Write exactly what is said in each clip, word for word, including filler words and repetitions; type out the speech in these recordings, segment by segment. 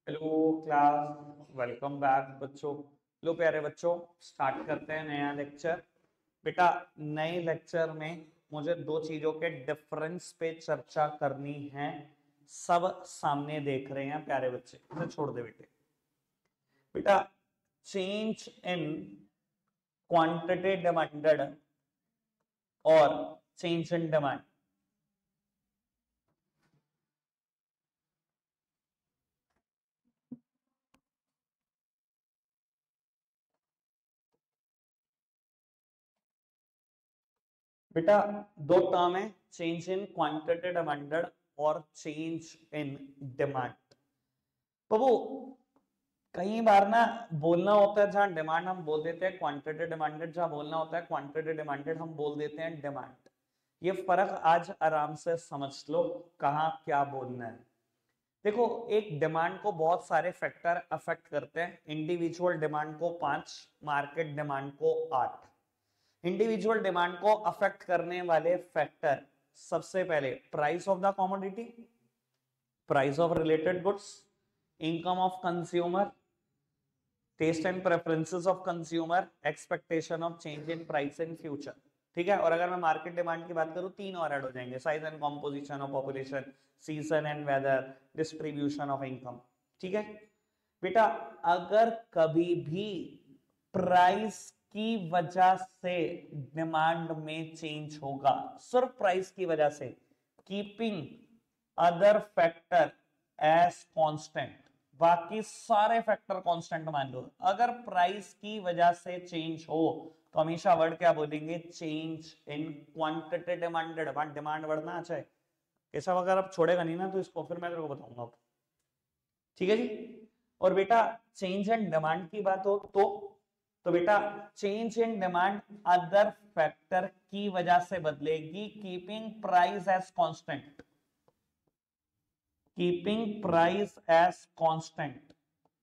Hello class, welcome back बच्चों। लो प्यारे बच्चों, स्टार्ट करते हैं नया लेक्चर। बेटा, नए लेक्चर में मुझे दो चीजों के डिफरेंस पे चर्चा करनी है। सब सामने देख रहे हैं प्यारे बच्चे, इसे छोड़ दे बेटे। बेटा, चेंज इन क्वांटिटी डिमांडेड और चेंज इन डिमांड। बेटा, दो टर्म है, चेंज इन क्वांटिटी डिमांडेड और चेंज इन डिमांड। तो वो कई बार ना बोलना होता है, जहां डिमांड हम बोल देते हैं क्वांटिटी डिमांडेड, जहां बोलना होता है क्वांटिटी डिमांडेड हम बोल देते हैं डिमांड। ये फर्क आज आराम से समझ लो, कहाँ क्या बोलना है। देखो, एक डिमांड को बहुत सारे फैक्टर अफेक्ट करते हैं। इंडिविजुअल डिमांड को पांच, मार्केट डिमांड को आठ। इंडिविजुअल डिमांड को अफेक्ट करने वाले फैक्टर, सबसे पहले price of the commodity, price of related goods, income of consumer, taste and preferences of consumer, expectation of change in price in future. ठीक है। और अगर मैं मार्केट डिमांड की बात करूं, तीन और ऐड हो जाएंगे, size and composition of population, season and weather, distribution of income. ठीक है बेटा, अगर कभी भी प्राइस की वजह से डिमांड में चेंज होगा, सिर्फ प्राइस की वजह से, keeping other factor as constant, बाकी सारे फैक्टर कांस्टेंट मान लो, अगर प्राइस की वजह से चेंज हो तो हमेशा वर्ड क्या बोलेंगे? Change in quantity demanded. Demand बढ़ना अच्छा है, कैसा अगर आप छोड़ेगा नहीं ना तो इसको फिर मैं तेरे को बताऊंगा। ठीक है जी। और बेटा, चेंज इन डिमांड की बात हो तो तो बेटा, change in demand other factor की वजह से बदलेगी, keeping price as constant, keeping price as constant.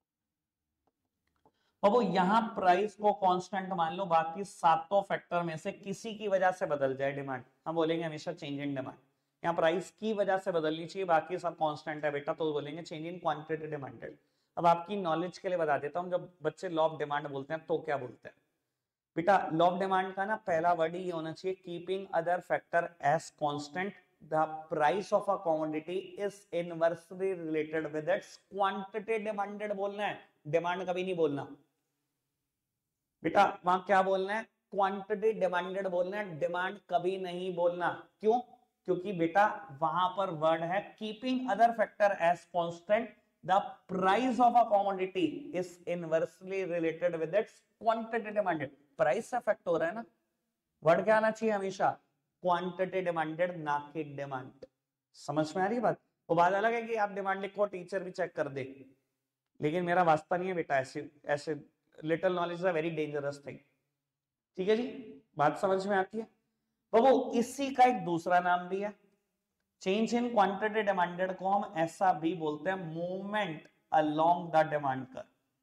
अब वो यहां प्राइस को कांस्टेंट मान लो, बाकी सातों फैक्टर में से किसी की वजह से बदल जाए डिमांड, हम बोलेंगे हमेशा चेंज इन डिमांड। यहाँ प्राइस की वजह से बदलनी चाहिए, बाकी सब कांस्टेंट है बेटा, तो बोलेंगे चेंज इन क्वांटिटी डिमांडेड। अब आपकी नॉलेज के लिए बता देता हूं, जब बच्चे लॉ ऑफ डिमांड बोलते हैं तो क्या बोलते हैं बेटा? लॉ ऑफ डिमांड का ना पहला वर्ड ही होना चाहिए, keeping other factor as constant, the price of a commodity is inversely related with its quantity demanded बोलना है, डिमांड कभी नहीं बोलना बेटा। वहां क्या बोलना है? क्वांटिटी डिमांडेड बोलना है, डिमांड कभी नहीं बोलना। क्यों? क्योंकि बेटा वहां पर वर्ड है keeping other factor as constant, the price of a commodity is inversely related with its quantity demanded. Price से अफेक्ट हो रहा है ना, वर्ड क्या आना चाहिए हमेशा? क्वांटिटी डिमांडेड, ना कि डिमांड। समझ में आ रही बात? वो बात अलग है कि आप डिमांड लिखो, टीचर भी चेक कर दे, लेकिन मेरा वास्ता नहीं है बेटा ऐसे ऐसे। Little knowledge is a very dangerous thing. ठीक है जी, बात समझ में आती है? तो वो इसी का एक दूसरा नाम भी है, चेंज इन क्वांटिटी डिमांडेड को हम ऐसा भी बोलते हैं, movement along the demand curve,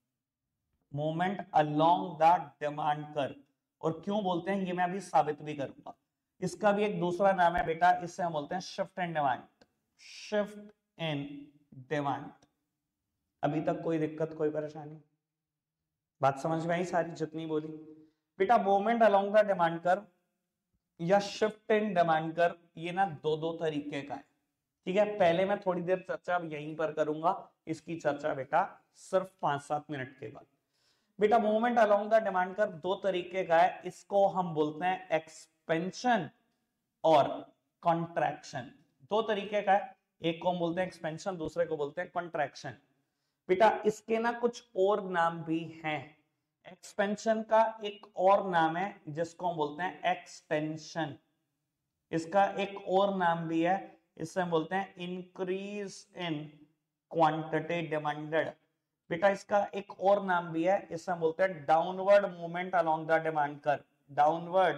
movement along the demand curve. और क्यों बोलते हैं ये मैं अभी साबित भी करूंगा। इसका भी एक दूसरा नाम है बेटा, इससे हम बोलते हैं shift in demand, shift in demand. अभी तक कोई दिक्कत, कोई परेशानी? बात समझ में आई सारी जितनी बोली बेटा? मूवमेंट अलोंग द डिमांड कर या शिफ्ट इन डिमांड कर, ये ना दो दो तरीके का है। ठीक है, पहले मैं थोड़ी देर चर्चा यहीं पर करूंगा, इसकी चर्चा बेटा सिर्फ पांच सात मिनट के बाद। बेटा, मूवमेंट अलोंग द डिमांड कर दो तरीके का है, इसको हम बोलते हैं एक्सपेंशन और कॉन्ट्रैक्शन। दो तरीके का है, एक को हम बोलते हैं एक्सपेंशन, दूसरे को बोलते हैं कॉन्ट्रैक्शन। बेटा इसके ना कुछ और नाम भी हैं। एक्सपेंशन का एक और नाम है जिसको हम बोलते हैं एक्सटेंशन, इसका एक और नाम भी है, इससे हम बोलते हैं इंक्रीज इन क्वांटिटी डिमांडेड। बेटा इसका एक और नाम भी है, इससे हम बोलते हैं downward movement along the demand curve, downward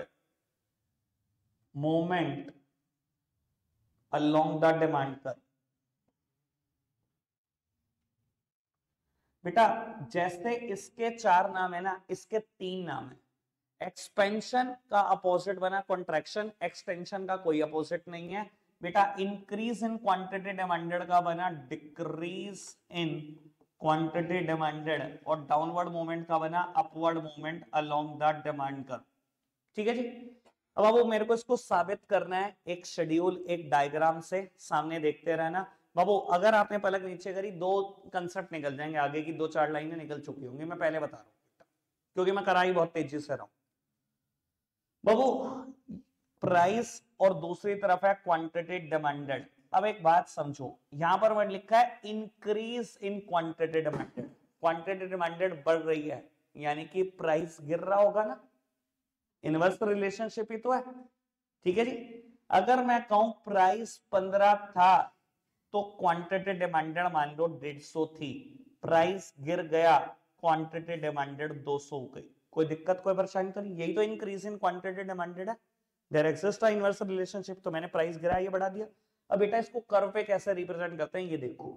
movement along the demand curve. बेटा जैसे इसके चार नाम है ना, इसके तीन नाम है। एक्सपेंशन का अपोजिट बना कॉन्ट्रैक्शन, एक्सटेंशन का कोई अपोजिट नहीं है बेटा। इंक्रीज इन क्वांटिटी डिमांडेड का बना डिक्रीज इन क्वांटिटी डिमांडेड और डाउनवर्ड मूवमेंट का बना upward movement along the demand curve. ठीक है जी। अब बाबू मेरे को इसको साबित करना है एक शेड्यूल एक डायग्राम से, सामने देखते रहना बाबू। अगर आपने पलक नीचे करी दो कंसेप्ट निकल जाएंगे, आगे की दो चार लाइनें निकल चुकी होंगी, मैं पहले बता रहा हूँ क्योंकि मैं करा ही बहुत तेजी से रहा हूं बाबू। प्राइस और दूसरी तरफ है क्वांटिटी डिमांडेड। अब एक बात समझो, यहां पर वर्ड लिखा है increase in quantity demanded. Quantity demanded बढ़ रही है यानी कि प्राइस गिर रहा होगा ना, इनवर्स रिलेशनशिप ही तो है। ठीक है जी। अगर मैं कहूं प्राइस पंद्रह था तो क्वांटिटी डिमांडेड मान लो डेढ़ सौ थी, प्राइस गिर गया क्वांटिटी डिमांडेड दो सौ हो गई। कोई दिक्कत कोई परेशानी तो नहीं, यही तो इंक्रीज इन क्वांटिटी डिमांडेड है। There exist a inverse relationship, तो मैंने प्राइस गिराया ये बढ़ा दिया। अब बेटा इसको कर्व पे कैसे रिप्रेजेंट करते हैं ये देखो।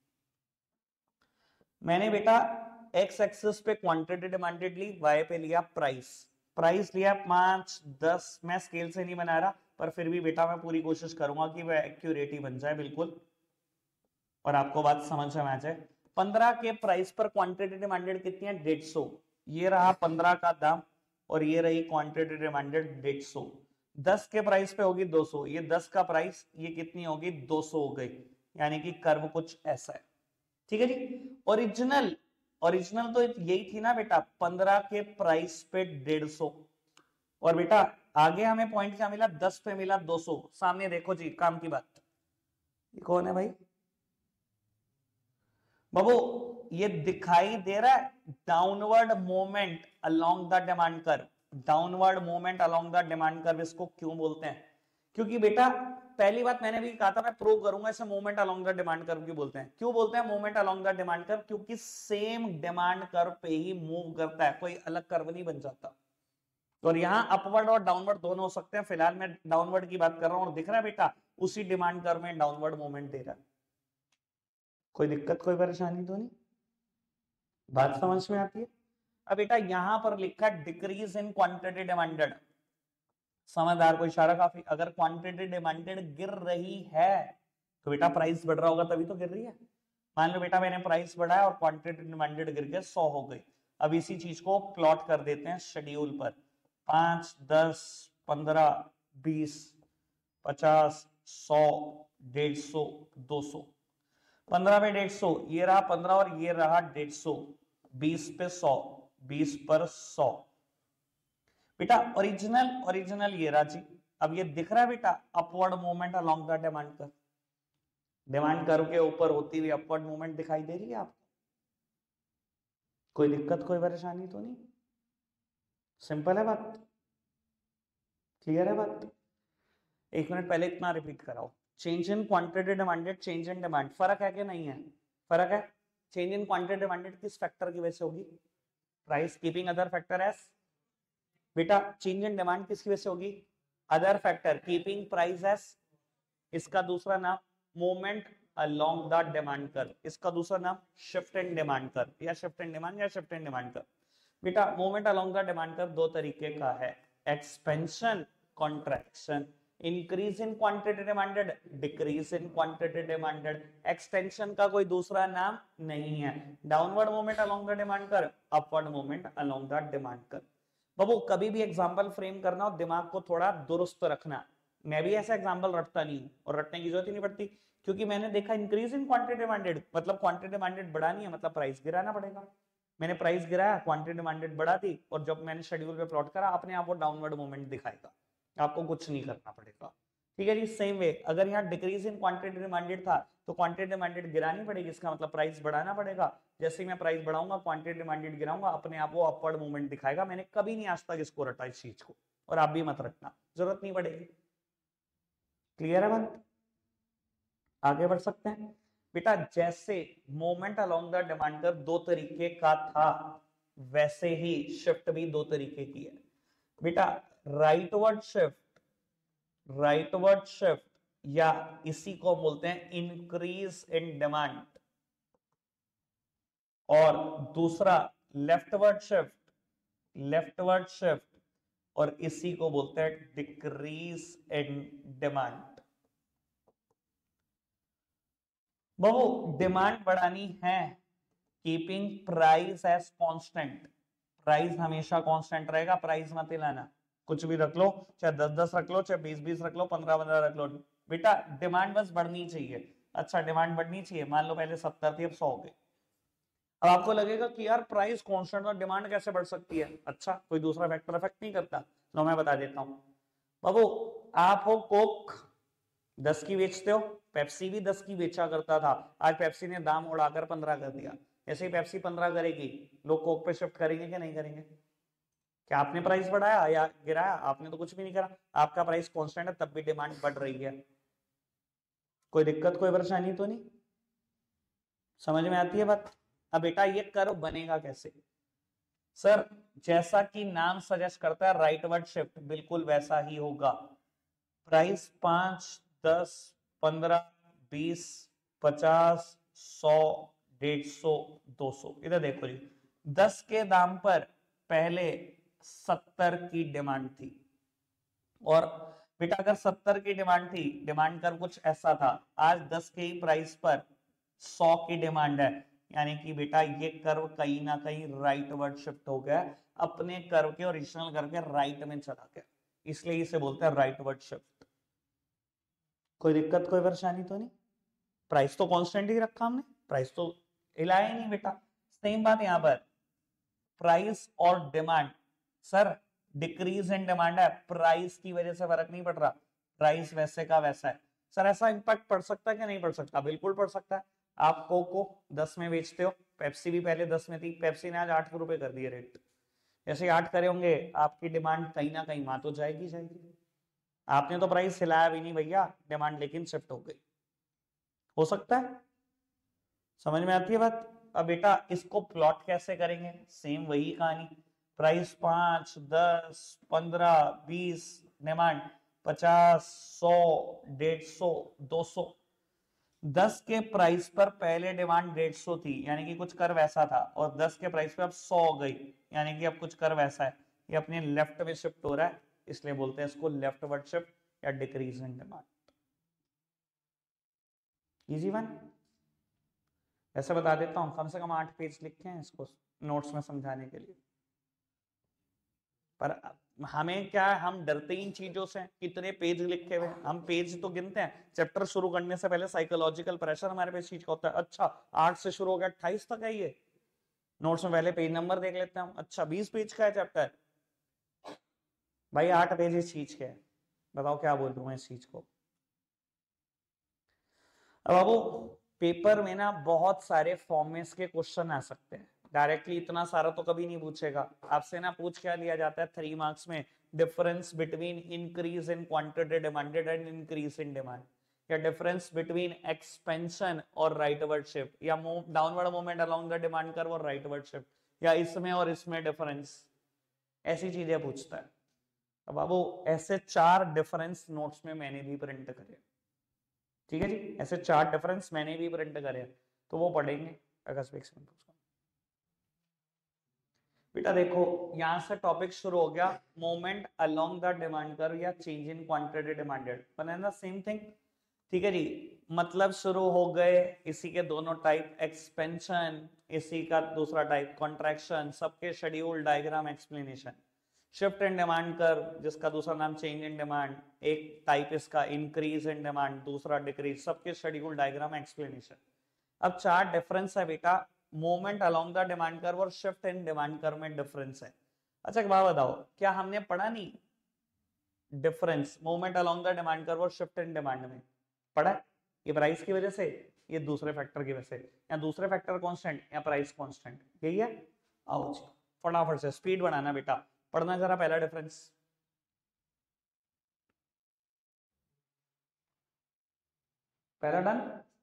मैंने बेटा एक्स एक्सिस पे क्वांटिटी डिमांडेड ली, वाई पे लिया प्राइस। प्राइस लिया पांच दस, मैं स्केल से नहीं बना रहा पर फिर भी बेटा मैं पूरी कोशिश करूंगा कि वह एक्यूरेट ही बन जाए बिल्कुल और आपको बात समझ में आ जाए। पंद्रह के प्राइस पर क्वांटिटी डिमांडेड कितनी है, डेढ़ सौ। ये रहा पंद्रह का दाम और ये रही क्वांटिटी डिमांडेड डेढ़ सौ। दस के प्राइस पे होगी दो सौ, ये दस का प्राइस ये कितनी होगी दो सौ हो गई, यानी कि कर्व कुछ ऐसा है। ठीक है जी। ओरिजिनल ओरिजिनल तो यही थी ना बेटा, पंद्रह के प्राइस पे डेढ़ सौ और बेटा आगे हमें पॉइंट क्या मिला, दस पे मिला दो सौ। सामने देखो जी काम की बात, ये कौन है भाई बाबू, ये दिखाई दे रहा है downward movement along the demand curve. Downward movement along the demand curve इसको क्यों बोलते हैं, क्योंकि बेटा पहली बात मैंने भी कहा था मैं प्रूव करूंगा इसे movement along the demand curve क्यों बोलते हैं। क्यों बोलते हैं movement along the demand curve, क्योंकि सेम डिमांड कर्व पे ही मूव करता है, कोई अलग कर्व नहीं बन जाता। और यहाँ अपवर्ड और डाउनवर्ड दोनों हो सकते हैं, फिलहाल मैं डाउनवर्ड की बात कर रहा हूं और दिख रहा है बेटा उसी डिमांड कर्व में डाउनवर्ड मूवमेंट दे रहा है। कोई दिक्कत कोई परेशानी तो नहीं, बात समझ में आती है। अब बेटा यहां पर लिखा है डिक्रीज इन क्वांटिटी डिमांडेड, समझदार को इशारा काफी। अगर क्वांटिटी डिमांडेड गिर रही है तो बेटा प्राइस बढ़ रहा होगा तभी तो गिर रही है। मान लो बेटा मैंने प्राइस बढ़ाया और क्वांटिटी डिमांडेड गिर के सौ हो गई। अब इसी चीज को प्लॉट कर देते हैं शेड्यूल पर, पांच दस पंद्रह बीस पचास सौ डेढ़ सौ दो सौ। पंद्रह पे डेढ़ सौ, ये रहा पंद्रह और ये रहा डेढ़ सौ, बीस पे सौ, बीस पर सौ। बेटा ओरिजिनल ओरिजिनल ये रहा जी। अब ये दिख रहा है बेटा upward movement along the demand curve, demand curve के ऊपर होती हुई अपवर्ड मूवमेंट दिखाई दे रही है आपको, कोई दिक्कत कोई परेशानी तो नहीं, सिंपल है बात, क्लियर है बात। एक मिनट पहले इतना रिपीट कराओ, change in quantity demanded change in demand, फर्क है कि नहीं है, फर्क है। चेंज इन क्वांटिटी डिमांडेड किस फैक्टर की वजह से होगी, price keeping other factor as. बेटा चेंज इन डिमांड किसकी वजह से होगी, other factor keeping price as. इसका दूसरा नाम movement along the demand curve, इसका दूसरा नाम शिफ्ट इन डिमांड कर्व या शिफ्ट इन डिमांड या शिफ्ट इन डिमांड कर्व। बेटा movement along the demand curve दो तरीके का है, expansion contraction, increase in quantity demanded decrease in quantity demanded. Extension का कोई दूसरा नाम नहीं है। Downward movement along the demand curve, upward movement along the demand curve. बाबू कभी भी एग्जांपल फ्रेम करना हो दिमाग को थोड़ा दुरुस्त रखना, मैं भी ऐसा एग्जांपल रटता नहीं हूं और रटने की जरूरत ही नहीं पड़ती, क्योंकि मैंने देखा इंक्रीज इन क्वांटिटी डिमांडेड मतलब क्वांटिटी डिमांडेड बढ़ानी है मतलब प्राइस गिराना पड़ेगा। मैंने प्राइस गिराया क्वांटिटी डिमांडेड बढ़ा दी और जब मैंने शेड्यूल पे प्लॉट करा अपने आप वो डाउनवर्ड मूवमेंट दिखाएगा, आपको कुछ नहीं करना पड़ेगा। ठीक है जी। सेम वे अगर यहाँ डिक्रीज इन क्वांटिटी डिमांडेड था तो क्वांटिटी डिमांडेड गिरानी पड़ेगी, इसका मतलब प्राइस बढ़ाना पड़ेगा। जैसे ही मैं प्राइस बढ़ाऊंगा क्वांटिटी डिमांडेड गिराऊंगा अपने आप वो अपवर्ड मूवमेंट दिखाएगा। मैंने कभी नहीं आज तक इसको रटा इस चीज को और आप भी मत रखना, जरूरत नहीं पड़ेगी। क्लियर है बात, आगे बढ़ सकते हैं। बेटा जैसे moment along the demand curve दो तरीके का था वैसे ही शिफ्ट भी दो तरीके की है। बेटा राइटवर्ड शिफ्ट, राइटवर्ड शिफ्ट या इसी को बोलते हैं इंक्रीज इन डिमांड, और दूसरा लेफ्टवर्ड शिफ्ट, लेफ्टवर्ड शिफ्ट और इसी को बोलते हैं डिक्रीज इन डिमांड। बहु डिमांड बढ़ानी है keeping price as constant, price हमेशा कांस्टेंट रहेगा, प्राइस मत हिलाना, कुछ भी रख लो, चाहे दस दस रख लो, चाहे बीस बीस रख लो, पंद्रह पंद्रह रख लो, बेटा डिमांड बस बढ़नी चाहिए। अच्छा डिमांड बढ़नी चाहिए, मान लो पहले सत्तर थी अब सौ हो गई। अब आपको लगेगा कि यार प्राइस कांस्टेंट और डिमांड कैसे बढ़ सकती है, अच्छा कोई दूसरा फैक्टर इफेक्ट नहीं करता, लो मैं बता देता हूं। बाबू आप हो कोक दस की बेचते हो, पेप्सी भी दस की बेचा करता था, आज पेप्सी ने दाम उड़ाकर पंद्रह कर दिया, जैसे ही पेप्सी पंद्रह करेगी लोग कोक पे शिफ्ट करेंगे कि नहीं करेंगे? क्या आपने प्राइस बढ़ाया या गिराया? आपने तो कुछ भी नहीं करा, आपका प्राइस कांस्टेंट है तब भी डिमांड बढ़ रही है। कोई दिक्कत कोई परेशानी तो नहीं? समझ में आती है बात? अब बेटा ये कर्व बनेगा कैसे? सर जैसा कि नाम सजेस्ट करता है राइटवर्ड शिफ्ट, बिल्कुल वैसा ही होगा। प्राइस पांच दस पंद्रह बीस पचास सौ डेढ़ सौ दो सौ, इधर देखो जी, दस के दाम पर पहले सत्तर की डिमांड थी, और बेटा अगर सत्तर की डिमांड थी, डिमांड कर कुछ ऐसा था, आज दस के ही प्राइस पर सौ की डिमांड है, यानी कि बेटा ये कर्व कहीं ना कहीं राइट वर्ड शिफ्ट हो गया, अपने कर्व के ओरिजिनल कर्व के राइट में चला गया, इसलिए इसे बोलते हैं राइट वर्ड शिफ्ट। कोई दिक्कत कोई परेशानी तो नहीं? प्राइस तो कांस्टेंट ही रखा हमने, प्राइस तो हिलाया ही नहीं बेटा। सेम बात यहां पर, प्राइस और demand, sir decrease in demand है, प्राइस की वजह से फर्क नहीं पड़ रहा, प्राइस वैसे का वैसा है। सर ऐसा इंपैक्ट पड़ सकता है कि नहीं पड़ सकता? बिल्कुल पड़ सकता है। आप कोको दस में बेचते हो, पेप्सी भी पहले दस में थी, पेप्सी ने आज आठ रुपए कर दिए रेट, जैसे आठ करे होंगे आपकी डिमांड कहीं ना कहीं वहां तो जाएगी जाएगी, आपने तो प्राइस हिलाया भी नहीं भैया, डिमांड लेकिन शिफ्ट हो गई। हो सकता है, समझ में आती है बात? अब बेटा इसको प्लॉट कैसे करेंगे? सेम वही कहानी, प्राइस पांच दस पंद्रह बीस डिमांड पचास सौ डेढ़ सौ दो सौ। दस के प्राइस पर पहले डिमांड डेढ़ सौ थी, यानी कि कुछ कर वैसा था, और दस के प्राइस पे अब सौ हो गई, यानी कि अब कुछ कर वैसा है, ये अपने लेफ्ट में शिफ्ट हो रहा है, इसलिए बोलते हैं इसको लेफ्ट वर्ड शिफ्ट या decrease in demand. Easy one, ऐसे बता देता हूं, कम से कम आठ पेज लिखे हैं इसको नोट्स में समझाने के लिए, पर हमें क्या है, हम डरते ही इन चीजों से, कितने पेज लिखे हुए, हम पेज तो गिनते हैं, चैप्टर शुरू करने से पहले साइकोलॉजिकल प्रेशर हमारे पे चीज का होता है, अच्छा आठ से शुरू हो गया अट्ठाईस तक है ये, नोट्स में पहले पेज नंबर देख लेते हैं, अच्छा बीस पेज का है चैप्टर, भाई आठ पेज इस चीज के है, बताओ क्या बोल दूं मैं इस चीज को। अब बाबू पेपर में ना बहुत सारे फॉर्मेट्स के क्वेश्चन आ सकते हैं, डायरेक्टली इतना सारा तो कभी नहीं पूछेगा आपसे, ना पूछ क्या लिया जाता है थ्री मार्क्स में, difference between increase in quantity demanded and increase in demand, या डिफरेंस बिटवीन एक्सपेंशन और राइटवर्ड शिफ्ट, या downward movement along the demand curve और राइटवर्ड शिफ्ट, या इसमें और इसमें डिफरेंस, ऐसी चीजें पूछता है। अब बाबू ऐसे चार डिफरेंस नोट्स में मैंने भी प्रिंट करे, ठीक है जी, ऐसे चार डिफरेंस मैंने भी प्रिंट करे, तो वो पढ़ेंगे अगस्त वीक में। बेटा देखो यहां से टॉपिक शुरू हो गया, moment along the demand curve या चेंज इन क्वांटिटी डिमांडेड, बनाना सेम थिंग, ठीक है जी, मतलब शुरू हो गए, इसी के दोनों टाइप, एक्सपेंशन इसी का दूसरा टाइप, कॉन्ट्रैक्शन, सबके schedule diagram explanation, shift in demand curve जिसका दूसरा नाम चेंज इन डिमांड, एक टाइप इसका इंक्रीज इन डिमांड, दूसरा डिक्रीज, सबके शेड्यूल डायग्राम एक्सप्लेनेशन। अब चार डिफरेंस है बेटा, movement along the demand curve और शिफ्ट इन डिमांड कर्व में डिफरेंस है। अच्छा एक बात बताओ, क्या हमने पढ़ा नहीं difference movement along the demand curve और शिफ्ट इन डिमांड में? पढ़ा, ये प्राइस की वजह से, ये दूसरे फैक्टर की वजह से, या दूसरे फैक्टर कांस्टेंट या प्राइस कांस्टेंट, यही है। आओ जी फटाफट से स्पीड बढ़ाना बेटा, पढ़ना जरा पहला डिफरेंस, पहला done.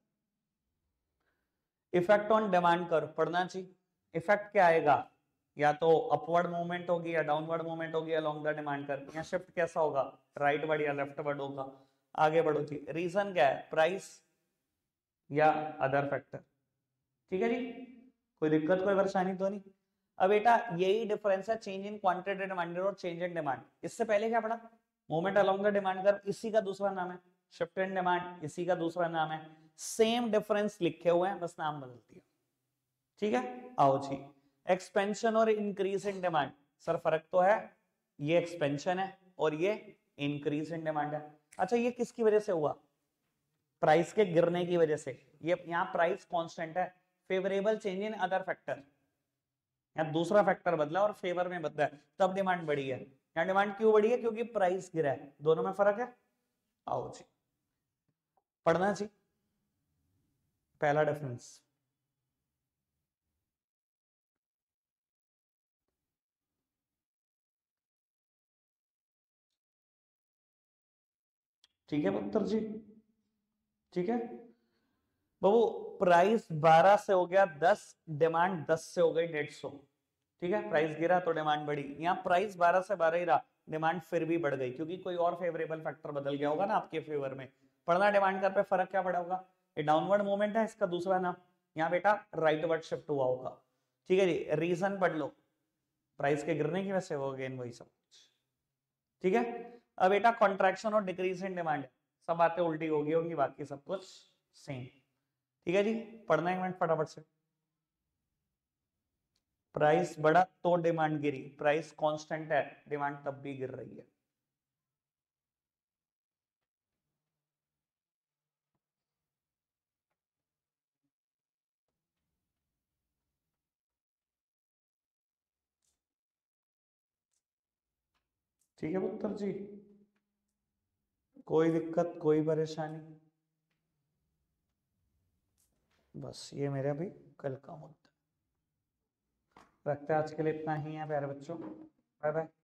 Effect on demand curve पढ़ना चाहिए, इफेक्ट क्या आएगा, या तो अपवर्ड मूवमेंट होगी या डाउनवर्ड मूवमेंट होगी अलोंग द डिमांड कर्व, या शिफ्ट कैसा होगा, राइट वर्ड या लेफ्ट वर्ड होगा। आगे बढ़ो जी, रीजन क्या है, प्राइस या अदर फैक्टर, ठीक है जी, कोई दिक्कत कोई परेशानी तो नहीं? अब बेटा यही डिफरेंस है चेंज इन क्वांटिटी डिमांडेड और चेंज इन डिमांड, इससे पहले क्या पढ़ा, movement along the demand curve इसी का दूसरा नाम है, शिफ्ट इन डिमांड इसी का दूसरा नाम है, सेम डिफरेंस लिखे हुए हैं बस नाम बदल दिया, ठीक है, आओ जी, एक्सपेंशन और इंक्रीज इन डिमांड। सर फर्क तो है, ये एक्सपेंशन है और ये इंक्रीज इन डिमांड है। अच्छा ये किसकी वजह से हुआ? प्राइस के गिरने की वजह से। ये यहाँ प्राइस कांस्टेंट है, favourable change in other factor, यहाँ दूसरा फैक्टर बदला और फेवर में बदला है, तब डिमांड बढ़ी है। यहाँ डिमांड क्यों बढ़ी है? क्योंकि प्राइस गिरा है, दोनों में फर्क है। आओ जी पढ़ना जी, पहला डिफरेंस। ठीक है पुत्र जी, ठीक है बाबू, प्राइस बारह से हो गया दस, डिमांड दस से हो गई डेढ़ सौ। ठीक है, प्राइस गिरा तो डिमांड बढ़ी, यहाँ प्राइस बारह से बारह ही रहा, डिमांड फिर भी बढ़ गई क्योंकि कोई और फेवरेबल फैक्टर बदल गया होगा ना आपके फेवर में। पढ़ना डिमांड कर पे फर्क क्या पड़ा होगा? ये डाउनवर्ड मूवमेंट है, इसका दूसरा नाम। यहाँ बेटा राइटवर्ड शिफ्ट हुआ होगा। ठीक है जी, रीजन पढ़ लो, प्राइस के गिरने की वजह से हो गए वही सब। ठीक है, अब बेटा कॉन्ट्रैक्शन और डिक्रीज इन डिमांड, सब बातें उल्टी होगी होंगी, बाकी सब कुछ सेम। ठीक है जी, पढ़ना एक मिनट फटाफट से। प्राइस बढ़ा तो डिमांड गिरी, प्राइस कांस्टेंट है, डिमांड तब भी गिर रही है। ठीक है पुत्र जी, कोई दिक्कत कोई परेशानी? बस ये मेरा भी कल का मुद्दा। रखते हैं आज के लिए इतना ही है प्यारे बच्चों, बाय बाय।